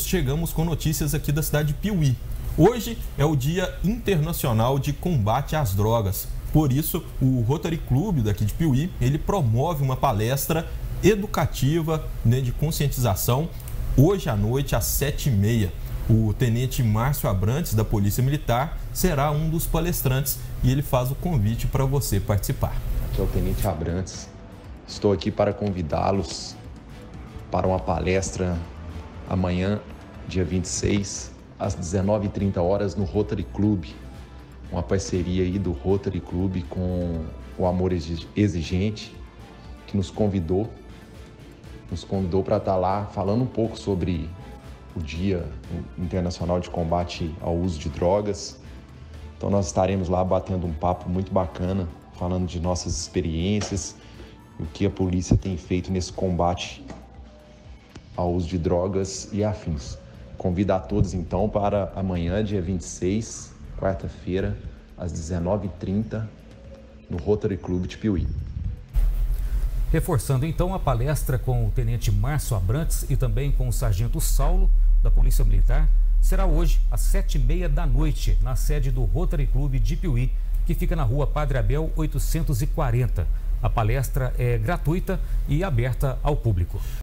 chegamos com notícias aqui da cidade de Piuí. Hoje é o Dia Internacional de Combate às Drogas. Por isso, o Rotary Club daqui de Piuí, ele promove uma palestra educativa, de conscientização, hoje à noite às 7h30. O tenente Márcio Abrantes, da Polícia Militar, será um dos palestrantes e ele faz o convite para você participar. Aqui é o tenente Abrantes. Estou aqui para convidá-los para uma palestra amanhã, dia 26, às 19h30 no Rotary Club. Uma parceria aí do Rotary Club com o Amor Exigente, que nos convidou para estar lá falando um pouco sobre o Dia Internacional de Combate ao Uso de Drogas. Então nós estaremos lá batendo um papo muito bacana, falando de nossas experiências, o que a polícia tem feito nesse combate ao uso de drogas e afins. Convido a todos então para amanhã, dia 26, quarta-feira, às 19h30, no Rotary Club de Piuí. Reforçando então a palestra com o tenente Márcio Abrantes e também com o sargento Saulo, da Polícia Militar, será hoje às 7h30 na sede do Rotary Club de Piuí, que fica na rua Padre Abel 840. A palestra é gratuita e aberta ao público.